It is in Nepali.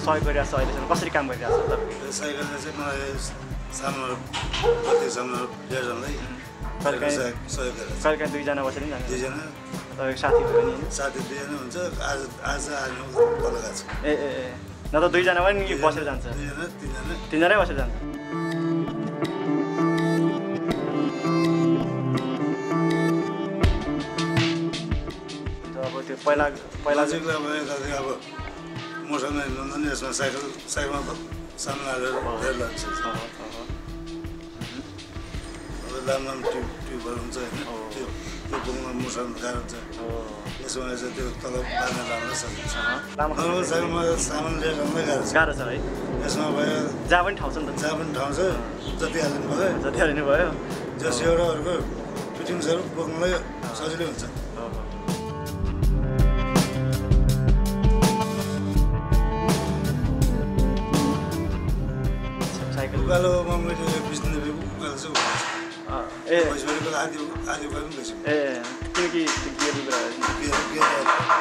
सहयोग गरिरहेको छ अहिलेसम्म कसरी काम गरिरहेको छ तपाईँ साइकलले चाहिँ मलाई सामानहरू प्रत्येक सामानहरू लिएर जाँदै सहयोग गरेर कहिले दुईजना बसेर नि जान्छ दुईजना तपाईँको साथी भयो नि साथी दुईजना हुन्छ आज कलका छ ए ए ए न त दुईजना पनि बसेर जान्छ तिनजनै बसेर जान्छ अब त्यो पहिला चाहिँ अब मसँग हिँड्नु यसमा साइकलमा सामान हालेर लिएर लाग्छ अब लामो ट्युबहरू हुन्छ होइन त्यो बोक्नुमा मसँग गाह्रो हुन्छ यसमा चाहिँ त्यो तल बाँधेर लान सकिन्छ नर्मल साइकलमा सामान लिएर जाँदै गाह्रो छ है यसमा भयो जहाँ पनि ठाउँ छ नि त जहाँ पनि ठाउँ छ जति हालिदिनु भयो जस एउटाहरूको फिटिङ्सहरू बोक्नुलाई सजिलो हुन्छ उकालोमा मैले बिच्ने उकालो चाहिँ ए आधी उकालो पनि ए किनकि